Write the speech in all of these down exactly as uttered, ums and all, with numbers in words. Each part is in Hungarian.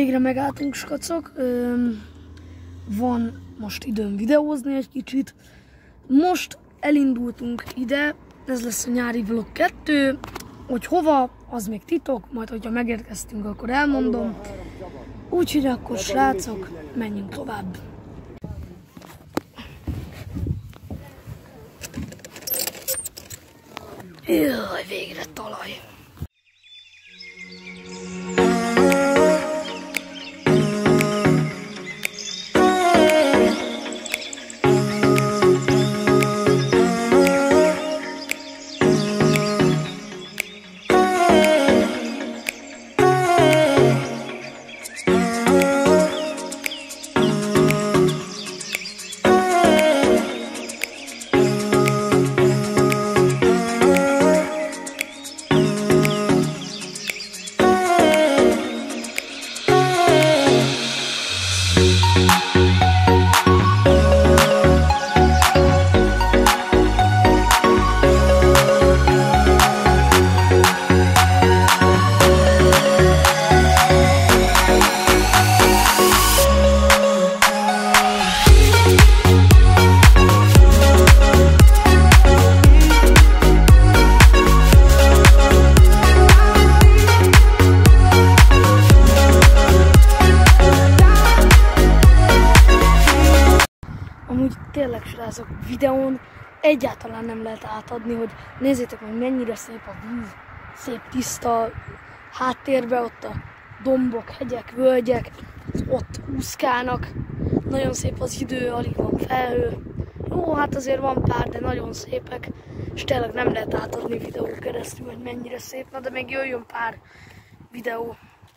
Végre megálltunk, skacok. Van most időm videózni egy kicsit. Most elindultunk ide, ez lesz a nyári vlog kettő. Hogy hova, az még titok, majd hogyha megérkeztünk, akkor elmondom. Úgyhogy akkor srácok, menjünk tovább. Jaj, végre talaj. Amúgy tényleg, srácok, videón egyáltalán nem lehet átadni, hogy nézzétek meg, mennyire szép a víz, szép tiszta háttérbe, ott a dombok, hegyek, völgyek, ott úszkálnak, nagyon szép az idő, alig van felhő. Jó, hát azért van pár, de nagyon szépek, és tényleg nem lehet átadni videó keresztül, hogy mennyire szép, na de még jöjjön pár videó.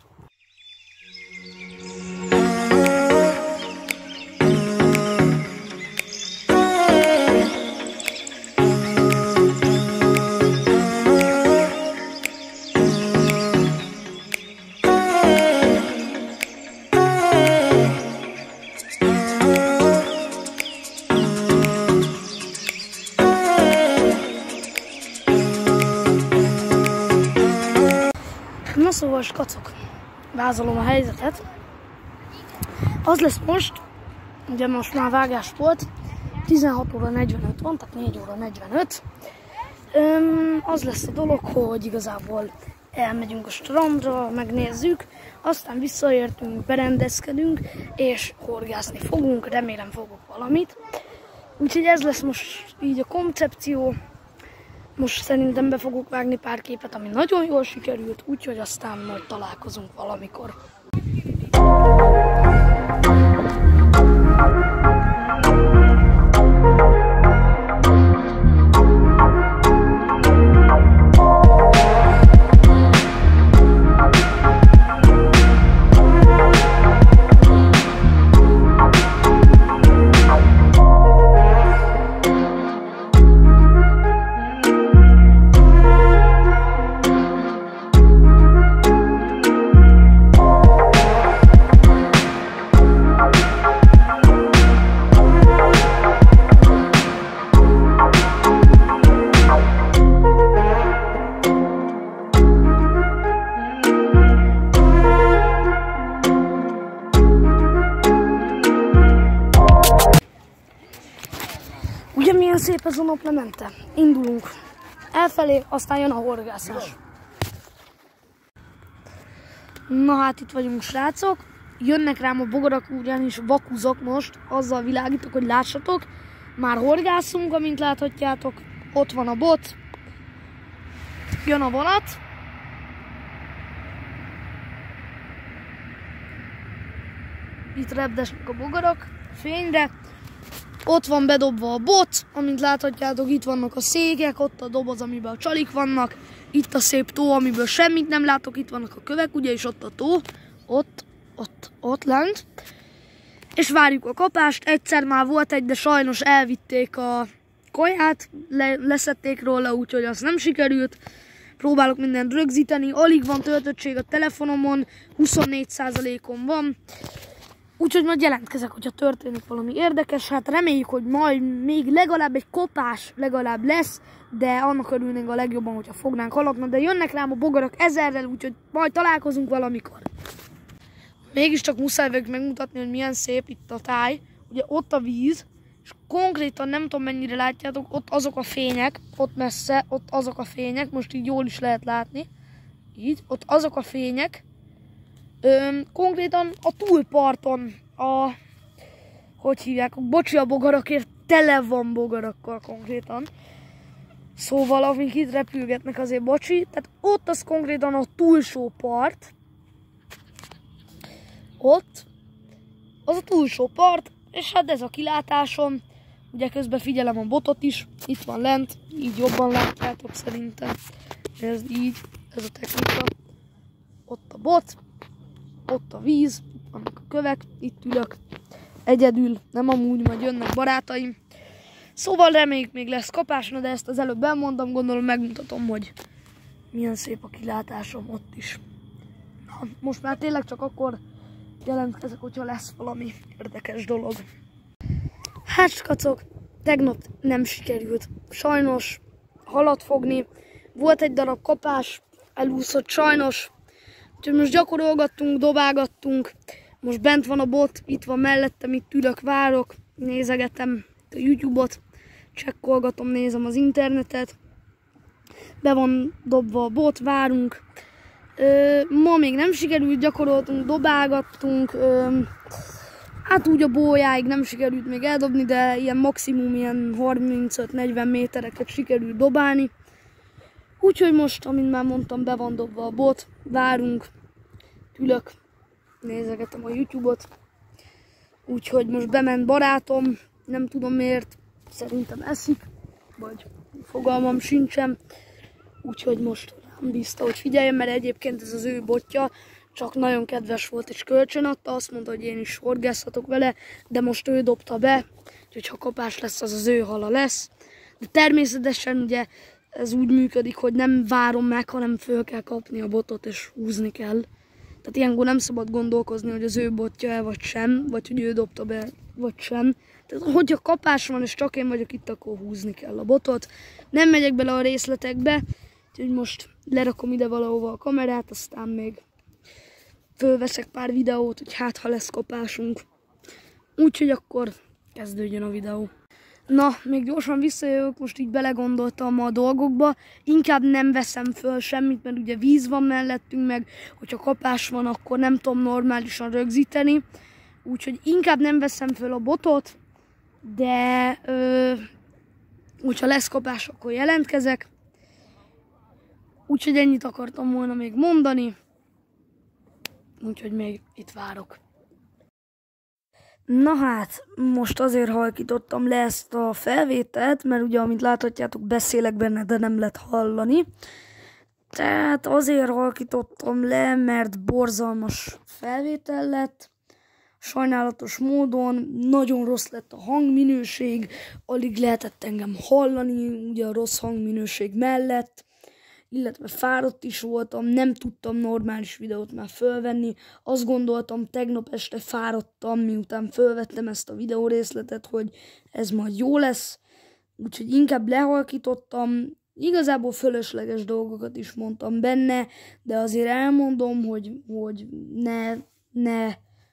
Na szóval, skacok, vázolom a helyzetet. Az lesz most, ugye most már vágás volt, tizenhat óra negyvenöt van, tehát négy óra negyvenöt. Öm, az lesz a dolog, hogy igazából elmegyünk a strandra, megnézzük, aztán visszaértünk, berendezkedünk, és horgászni fogunk, remélem fogok valamit. Úgyhogy ez lesz most így a koncepció. Most szerintem be fogok vágni pár képet, ami nagyon jól sikerült, úgyhogy aztán majd találkozunk valamikor. Ugye milyen szép ez a naplemente? Indulunk elfelé, aztán jön a horgászás. Na hát itt vagyunk, srácok. Jönnek rám a bogarak, ugyanis vakuzok most, azzal világítok, hogy lássatok. Már horgászunk, amint láthatjátok. Ott van a bot. Jön a vonat. Itt repdesnek a bogarak fényre. Ott van bedobva a bot, amint láthatjátok, itt vannak a székek, ott a doboz, amiben a csalik vannak, itt a szép tó, amiből semmit nem látok, itt vannak a kövek, ugye, és ott a tó, ott, ott, ott lent. És várjuk a kapást, egyszer már volt egy, de sajnos elvitték a kaját, le, leszették róla, úgyhogy az nem sikerült. Próbálok mindent rögzíteni, alig van töltöttség a telefonomon, huszonnégy százalékon van. Úgyhogy majd jelentkezek, hogyha történik valami érdekes, hát reméljük, hogy majd még legalább egy kopás legalább lesz, de annak örülnénk a legjobban, hogyha fognánk halat, de jönnek rám a bogarak ezerrel, úgyhogy majd találkozunk valamikor. mégiscsak muszáj vagyok megmutatni, hogy milyen szép itt a táj. Ugye ott a víz, és konkrétan nem tudom mennyire látjátok, ott azok a fények, ott messze, ott azok a fények, most így jól is lehet látni. Így, ott azok a fények. Öm, konkrétan a túlparton, a, hogy hívják, bocsi a bogarakért, tele van bogarakkal konkrétan. Szóval, amik itt repülgetnek, azért bocsi. Tehát ott az konkrétan a túlsó part. Ott. Az a túlsó part. És hát ez a kilátásom. Ugye közben figyelem a botot is. Itt van lent. Így jobban látjátok szerintem. Ez így. Ez a technika. Ott a bot. Ott a víz. Itt vannak a kövek. Itt ülök. Egyedül. Nem amúgy, majd jönnek barátaim. Szóval reméljük még lesz kapás, de ezt az előbb elmondtam, gondolom megmutatom, hogy milyen szép a kilátásom ott is. Na, most már tényleg csak akkor jelentkezek, hogyha lesz valami érdekes dolog. Hát skacok, tegnap nem sikerült. Sajnos halat fogni. Volt egy darab kapás, elúszott sajnos. Úgyhogy most gyakorolgattunk, dobálgattunk. Most bent van a bot, itt van mellettem, itt ülök, várok, nézegetem a YouTube-ot. Csekkolgatom, nézem az internetet. Be van dobva a bot, várunk. Ö, ma még nem sikerült, gyakoroltunk, dobálgattunk. Ö, hát úgy a bójáig nem sikerült még eldobni, de ilyen maximum ilyen harmincöt-negyven métereket sikerült dobálni. Úgyhogy most, amint már mondtam, be van dobva a bot, várunk, ülök, nézegetem a YouTube-ot. Úgyhogy most bement barátom, nem tudom miért, szerintem eszik, vagy fogalmam sincsen. Úgyhogy most nem bízta, hogy figyeljen, mert egyébként ez az ő botja, csak nagyon kedves volt és kölcsönadta, azt mondta, hogy én is horgászhatok vele, de most ő dobta be, úgyhogy ha kapás lesz, az az ő hala lesz. De természetesen ugye ez úgy működik, hogy nem várom meg, hanem föl kell kapni a botot és húzni kell. Tehát ilyenkor nem szabad gondolkozni, hogy az ő botja-e vagy sem, vagy hogy ő dobta be vagy sem. Tehát hogyha kapás van és csak én vagyok itt, akkor húzni kell a botot. Nem megyek bele a részletekbe, úgyhogy most lerakom ide valahova a kamerát, aztán még fölveszek pár videót, hogy hát ha lesz kapásunk. Úgyhogy akkor kezdődjön a videó. Na, még gyorsan visszajövök, most így belegondoltam a dolgokba. Inkább nem veszem föl semmit, mert ugye víz van mellettünk, meg hogyha kapás van, akkor nem tudom normálisan rögzíteni. Úgyhogy inkább nem veszem föl a botot, de ö, hogyha lesz kapás, akkor jelentkezek. Úgyhogy ennyit akartam volna még mondani. Úgyhogy még itt várok. Na hát, most azért halkítottam le ezt a felvételt, mert ugye, amint láthatjátok, beszélek benne, de nem lehet hallani. Tehát azért halkítottam le, mert borzalmas felvétel lett. Sajnálatos módon nagyon rossz lett a hangminőség, alig lehetett engem hallani, ugye a rossz hangminőség mellett. Illetve fáradt is voltam, nem tudtam normális videót már fölvenni. Azt gondoltam, tegnap este fáradtam, miután fölvettem ezt a videórészletet, hogy ez majd jó lesz. Úgyhogy inkább lehalkítottam. Igazából fölösleges dolgokat is mondtam benne, de azért elmondom, hogy, hogy ne, ne...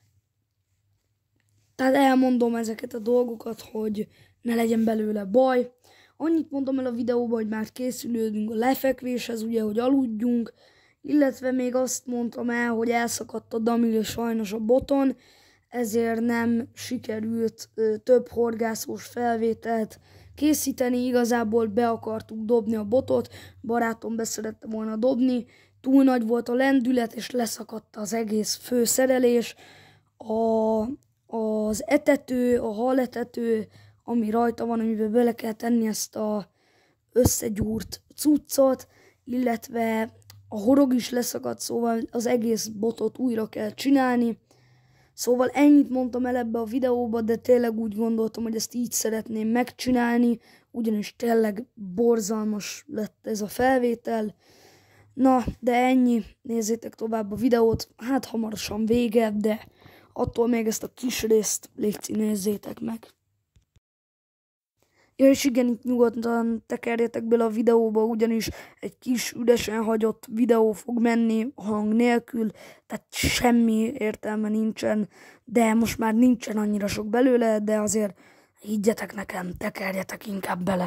Tehát elmondom ezeket a dolgokat, hogy ne legyen belőle baj. Annyit mondtam el a videóban, hogy már készülődünk a lefekvéshez, ugye, hogy aludjunk, illetve még azt mondtam el, hogy elszakadt a damil sajnos a boton, ezért nem sikerült ö, több horgászós felvételt készíteni, igazából be akartuk dobni a botot, barátom beszerette volna dobni, túl nagy volt a lendület, és leszakadt az egész főszerelés, a, az etető, a haletető, ami rajta van, amiben bele kell tenni ezt a összegyúrt cuccot, illetve a horog is leszakadt, szóval az egész botot újra kell csinálni. Szóval ennyit mondtam el ebbe a videóba, de tényleg úgy gondoltam, hogy ezt így szeretném megcsinálni, ugyanis tényleg borzalmas lett ez a felvétel. Na, de ennyi, nézzétek tovább a videót, hát hamarosan vége, de attól még ezt a kis részt légy nézzétek meg. Ja, és igen, itt nyugodtan tekerjetek bele a videóba, ugyanis egy kis üresen hagyott videó fog menni hang nélkül, tehát semmi értelme nincsen, de most már nincsen annyira sok belőle, de azért higgyetek nekem, tekerjetek inkább bele.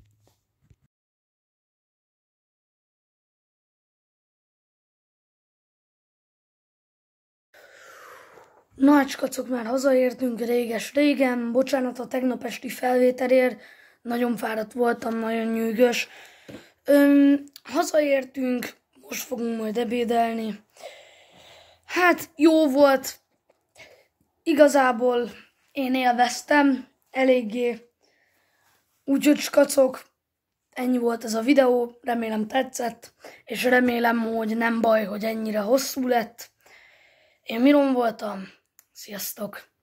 Na hát skacok, már hazaértünk réges-régen, bocsánat a tegnap esti felvételért, nagyon fáradt voltam, nagyon nyűgös. Öm, hazaértünk, most fogunk majd ebédelni. Hát jó volt, igazából én élveztem eléggé, úgyhogy skacok, ennyi volt ez a videó, remélem tetszett, és remélem, hogy nem baj, hogy ennyire hosszú lett. Én Miron voltam, sziasztok!